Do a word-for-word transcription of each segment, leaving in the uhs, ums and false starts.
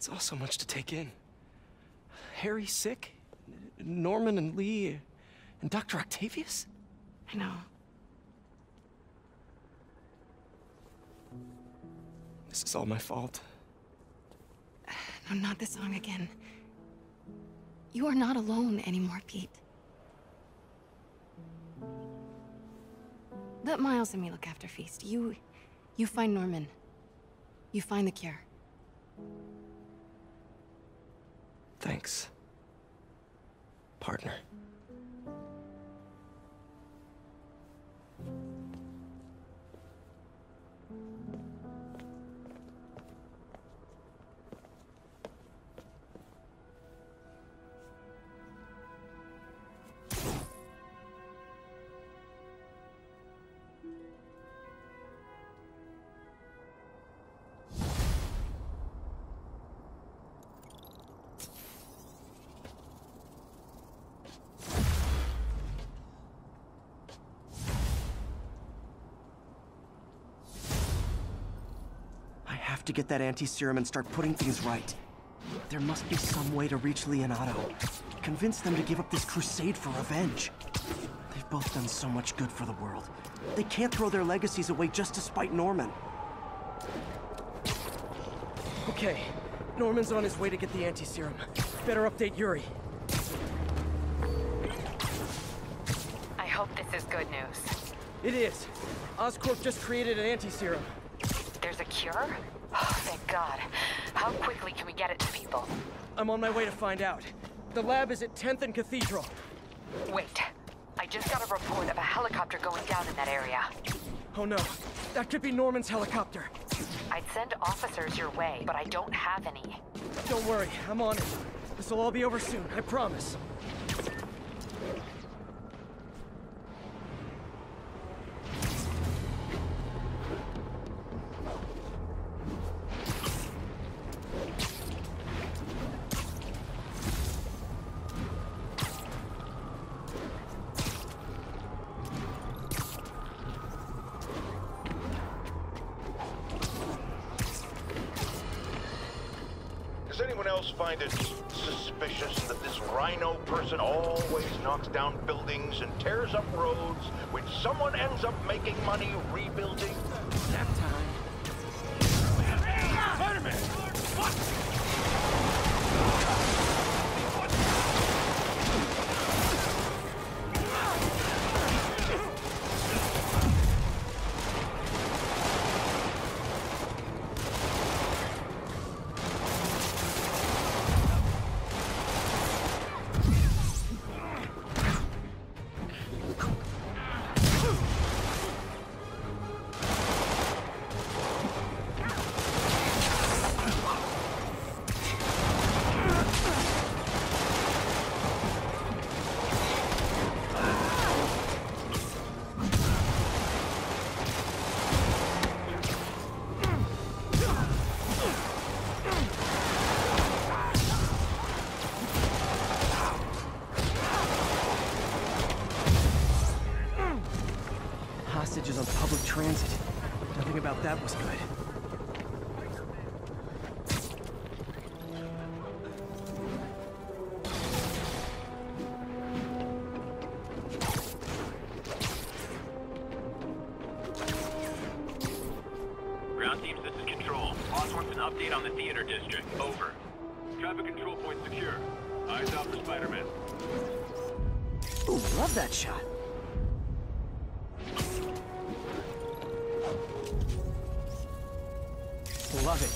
It's all so much to take in. Harry sick, Norman and Lee, and Doctor Octavius? I know. This is all my fault. No, not the song again. You are not alone anymore, Pete. Let Miles and me look after Feast. You... you find Norman. You find the cure. Thanks, partner. To get that anti-serum and start putting things right. There must be some way to reach Leonardo. Convince them to give up this crusade for revenge. They've both done so much good for the world. They can't throw their legacies away just to spite Norman. Okay, Norman's on his way to get the anti-serum. Better update Yuri. I hope this is good news. It is. Oscorp just created an anti-serum. There's a cure? Oh, thank God. How quickly can we get it to people? I'm on my way to find out. The lab is at tenth and Cathedral. Wait. I just got a report of a helicopter going down in that area. Oh no. That could be Norman's helicopter. I'd send officers your way, but I don't have any. Don't worry, I'm on it. This'll all be over soon, I promise. Does anyone else find it suspicious that this Rhino person always knocks down buildings and tears up roads, which someone ends up making money rebuilding? Nap time. Spider-Man! What? Hostages on public transit. Nothing about that was good. Ground teams, this is Control. Boss wants an update on the theater district. Over. Traffic control point secure. Eyes out for Spider-Man. Ooh, love that shot. Love it.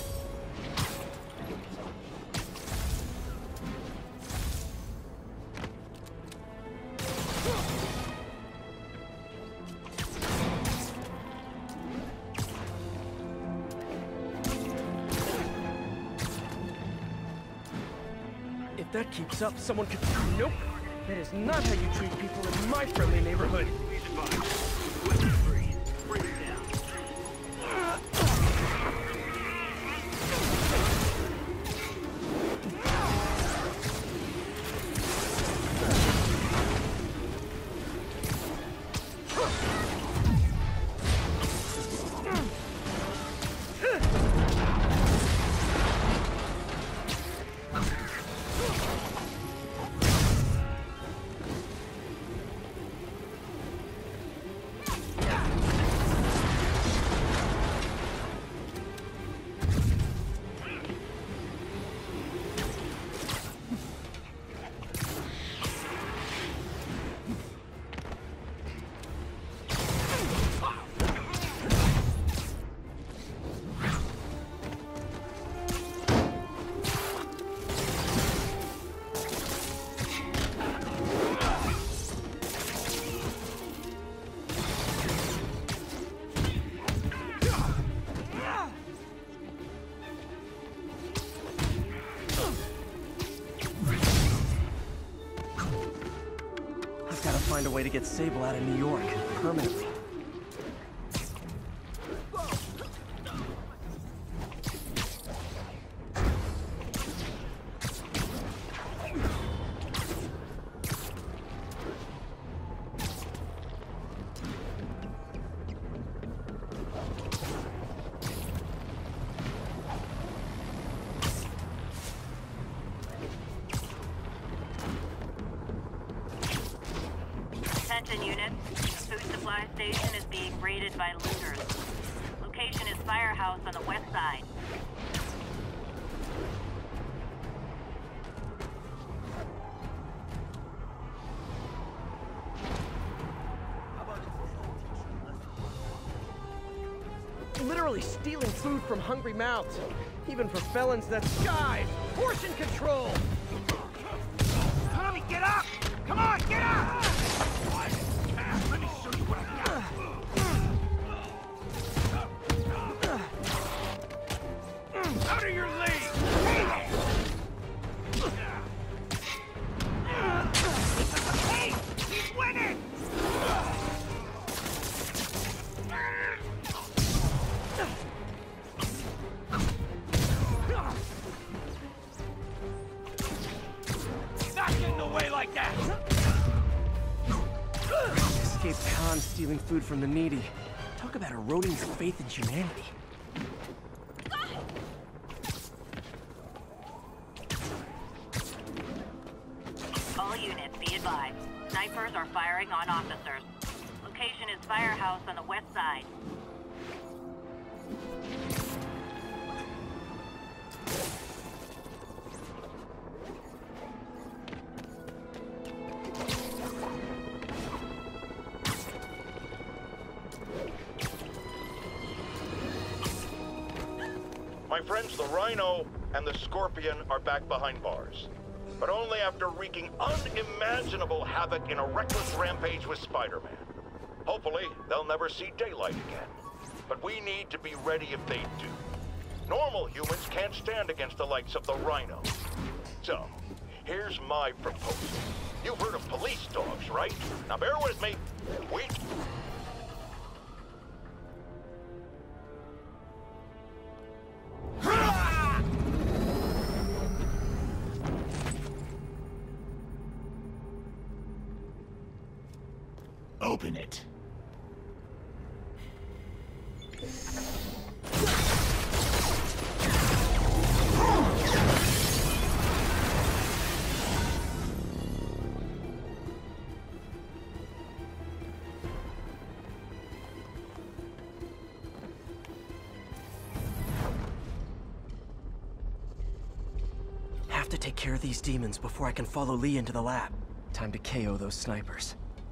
If that keeps up, someone could... Nope! That is not how you treat people in my friendly neighborhood. to get Sable out of New York, permanently. Attention units. The food supply station is being raided by looters. Location is Firehouse on the west side. Literally stealing food from hungry mouths. Even for felons, that's guys! Portion control! Tommy, get up! Come on, get up! Let me show you what I got. Out of your league! Hey! He's winning! Not getting away like that! Escaped Khan stealing food from the needy. Talk about eroding your faith in humanity. All units, be advised. Snipers are firing on officers. Location is Firehouse on the west side. My friends, the Rhino and the Scorpion are back behind bars. But only after wreaking unimaginable havoc in a reckless rampage with Spider-Man. Hopefully, they'll never see daylight again. But we need to be ready if they do. Normal humans can't stand against the likes of the Rhino. So, here's my proposal. You've heard of police dogs, right? Now bear with me. We... Open it. Have to take care of these demons before I can follow Lee into the lab. Time to K O those snipers.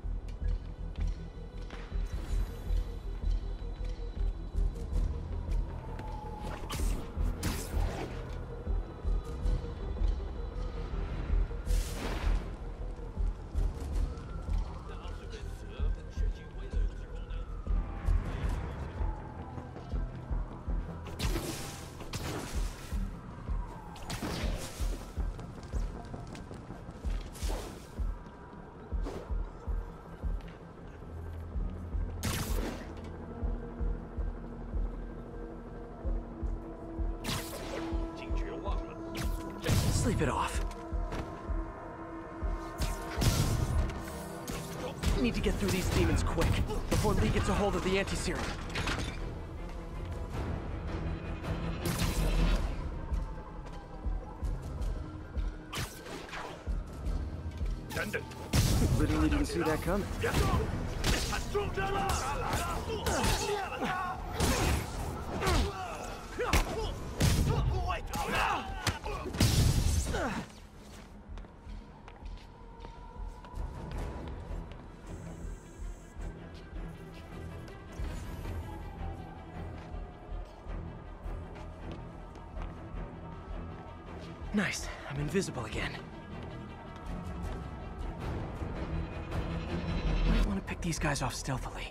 Sleep it off. Need to get through these demons quick, before Lee gets a hold of the anti-serum. Literally didn't see that coming. Nice. I'm invisible again. Might want to pick these guys off stealthily.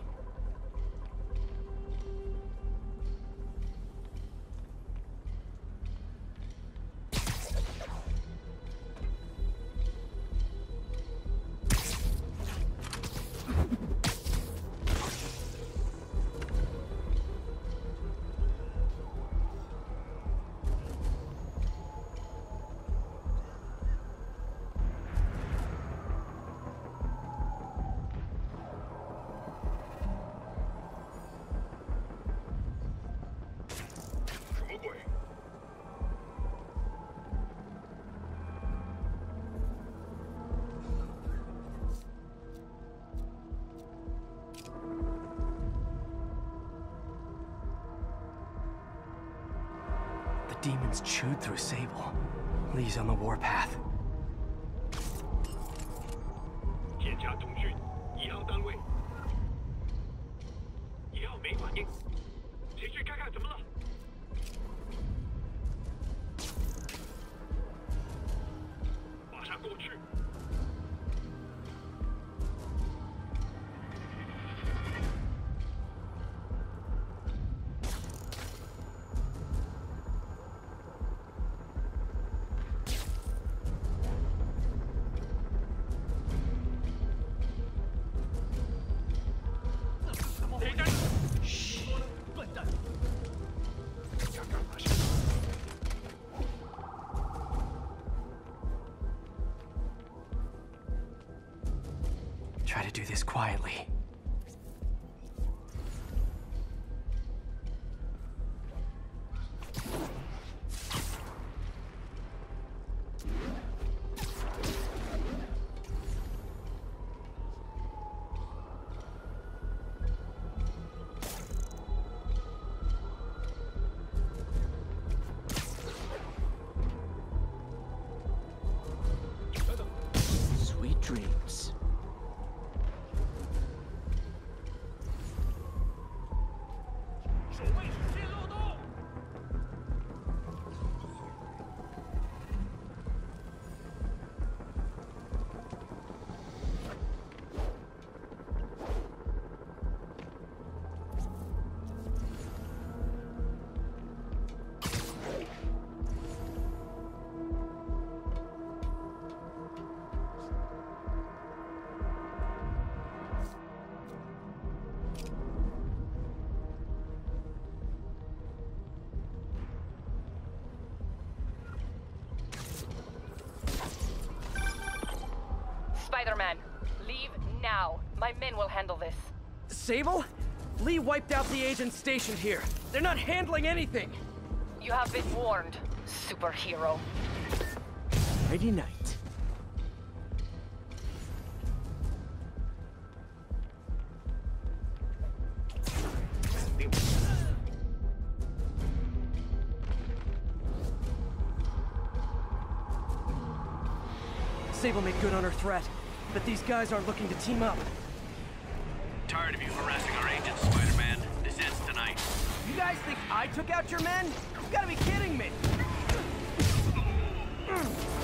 demons chewed through Sable. Lee's on the warpath. 检查通讯，一号单位。一号没反应，前去看看怎么了。马上过去。 Try to do this quietly. Sweet dreams. Spider-Man, leave now. My men will handle this. Sable? Lee wiped out the agents stationed here. They're not handling anything. You have been warned, superhero. Friday night. Sable made good on her threat, but these guys aren't looking to team up. Tired of you harassing our agents, Spider-Man. This ends tonight. You guys think I took out your men? You gotta be kidding me! Come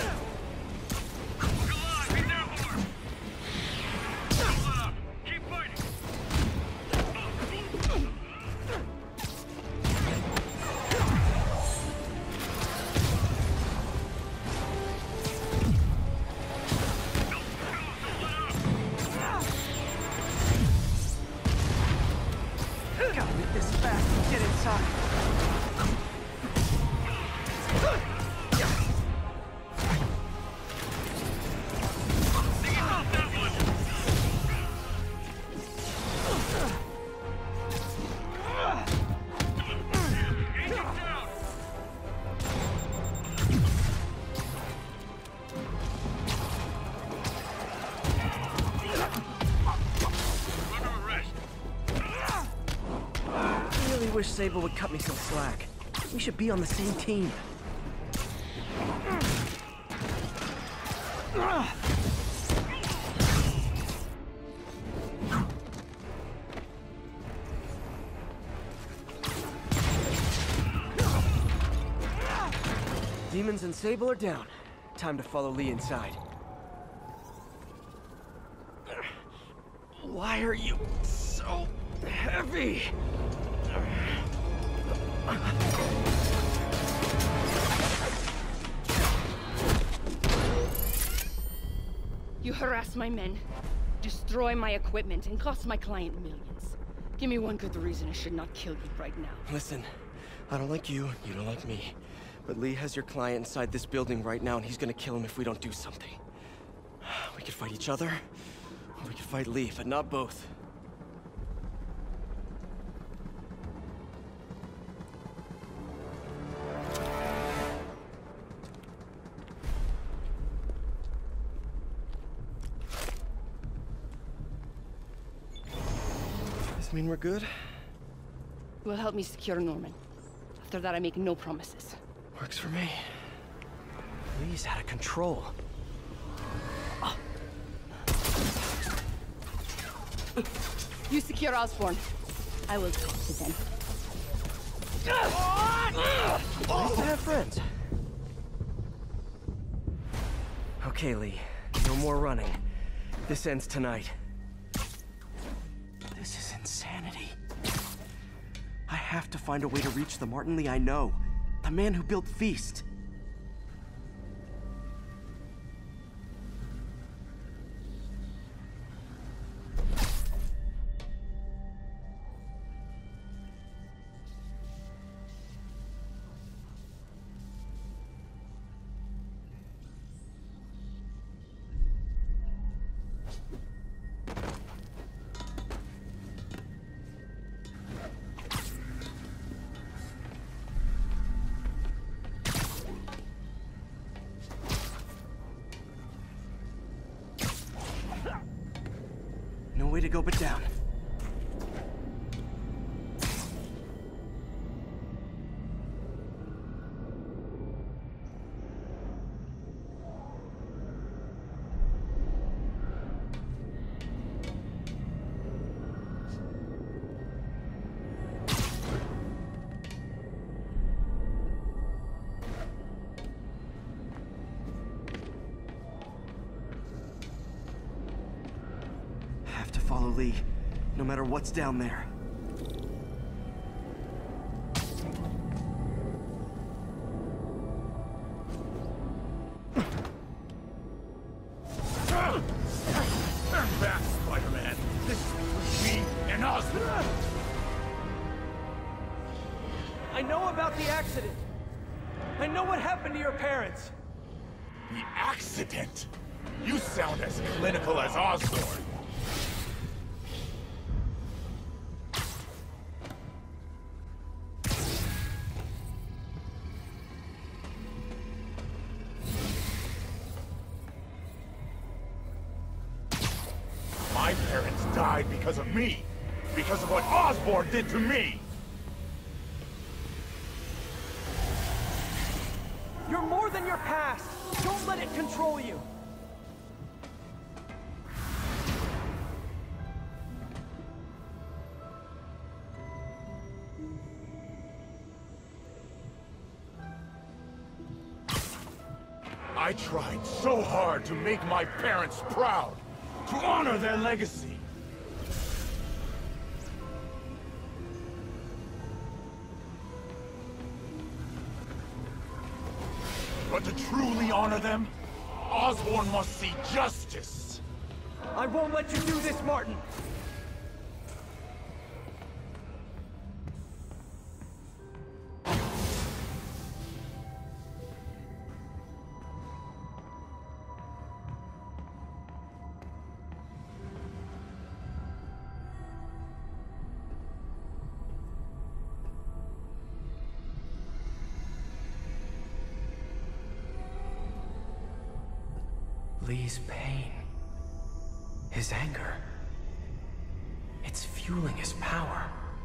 on, be there for him! Don't let up! Keep fighting! Gotta make this fast and get inside. I wish Sable would cut me some slack. We should be on the same team. Demons and Sable are down. Time to follow Lee inside. Why are you so heavy? You harass my men, destroy my equipment, and cost my client millions. Give me one good reason I should not kill you right now. Listen, I don't like you, you don't like me. But Lee has your client inside this building right now, and he's gonna kill him if we don't do something. We could fight each other, or we could fight Lee, but not both. Does this mean we're good? You will help me secure Norman. After that, I make no promises. Works for me. Lee's out of control. You secure Osborn. I will talk to them. Nice to have friends. Okay, Lee. No more running. This ends tonight. This is insanity. I have to find a way to reach the Martin Lee I know. The man who built Feast. No way to go but down. Have to follow Lee, no matter what's down there. Turn back, Spider-Man. This is between me and Osborn. I know about the accident. I know what happened to your parents. The accident? You sound as clinical as Osborn. My parents died because of me. Because of what Osborn did to me. You're more than your past. Don't let it control you. I tried so hard to make my parents proud, to honor their legacy. But to truly honor them, Osborn must see justice. I won't let you do this, Martin. Lee's pain. His anger. It's fueling his power.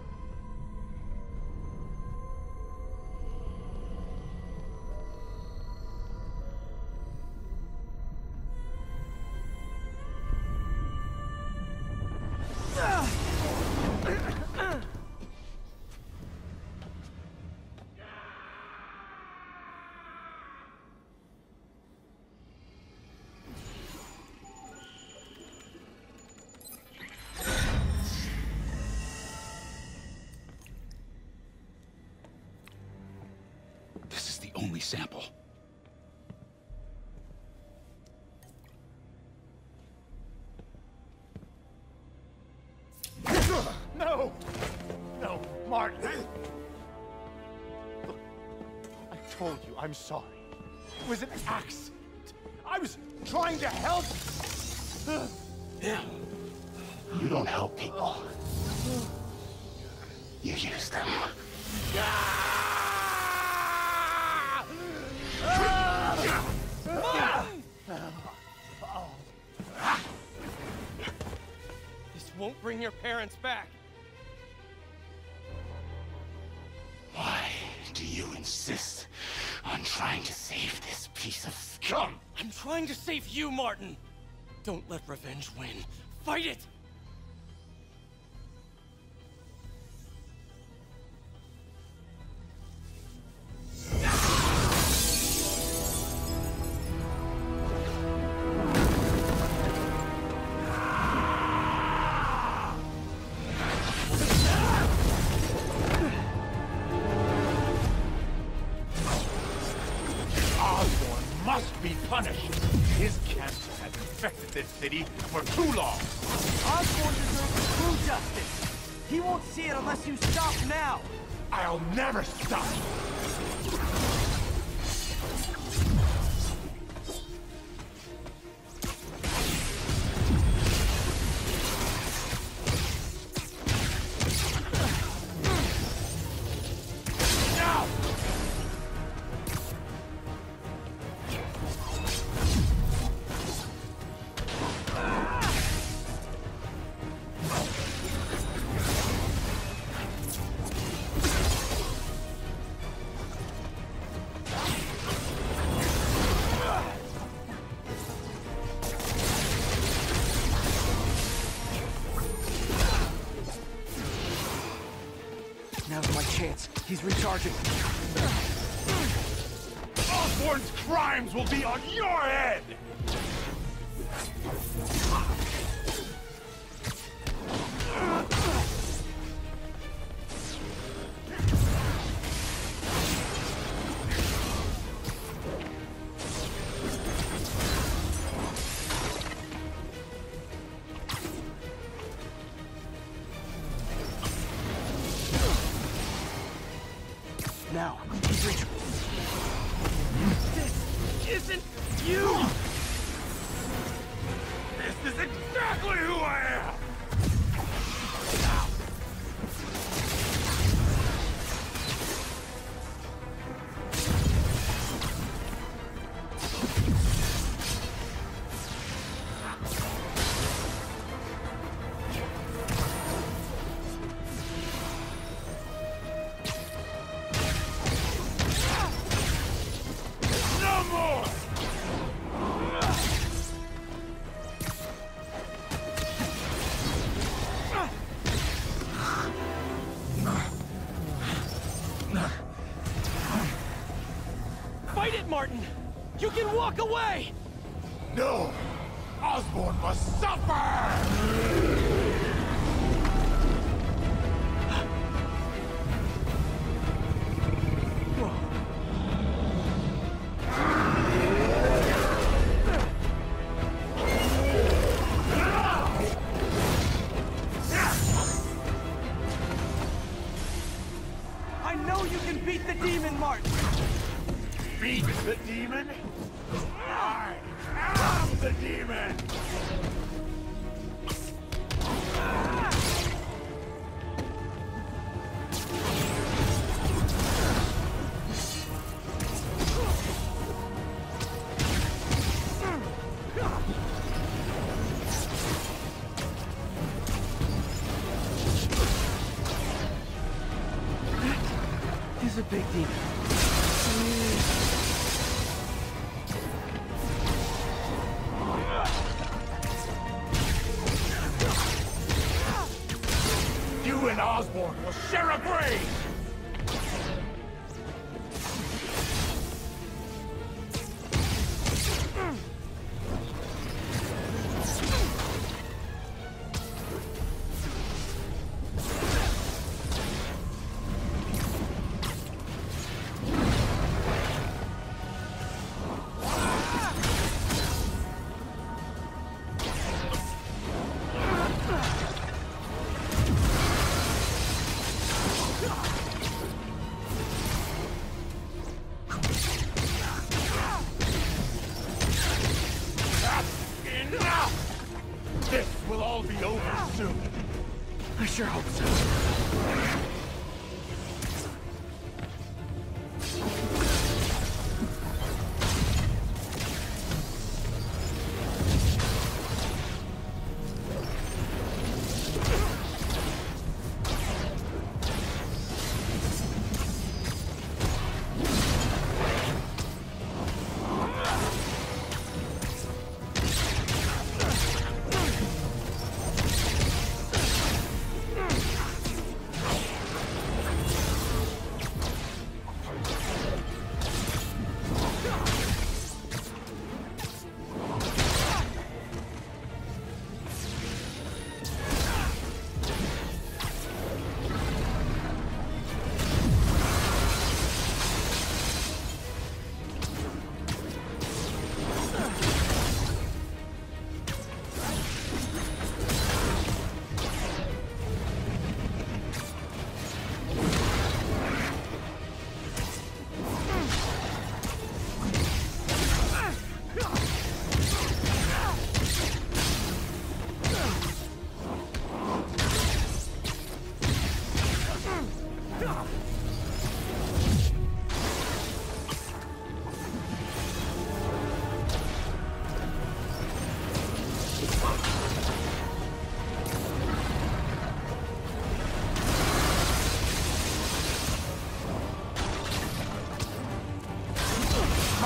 This is the only sample. No! No, Martin! Look, I told you I'm sorry. It was an accident. I was trying to help. Yeah. You don't help people. You use them. This won't bring your parents back. Why do you insist I'm trying to save this piece of scum. I'm trying to save you, Martin. Don't let revenge win. Fight it! Must be punished. His cancer has infected this city for too long. Osborn deserves true justice. He won't see it unless you stop now. I'll never stop. Now's my chance. He's recharging. Osborn's crimes will be on your head! Now, he's reachable. This isn't you! This is exactly who I am! Fight it, Martin! You can walk away! No! Osborn must suffer! I know you can beat the demon, Martin! Beat the demon? I am the demon! This is a big demon. You and Osborn will share a grave! This will all be over soon. I sure hope so.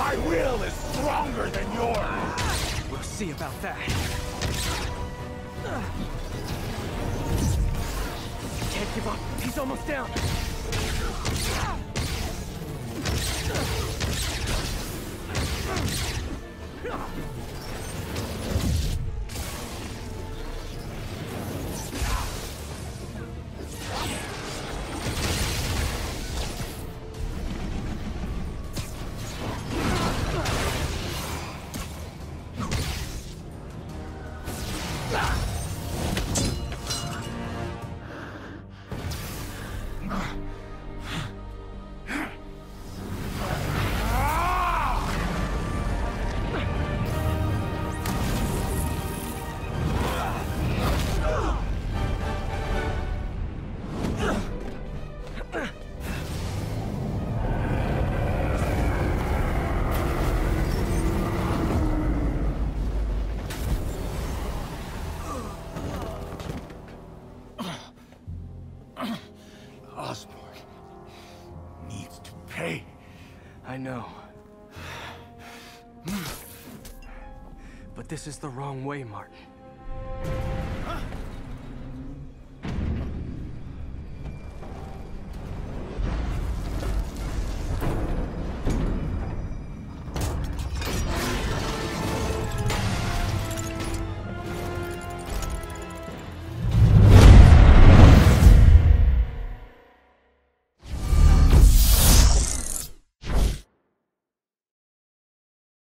My will is stronger than yours! We'll see about that. Can't give up. He's almost down. Osborn needs to pay. I know. But this is the wrong way, Martin.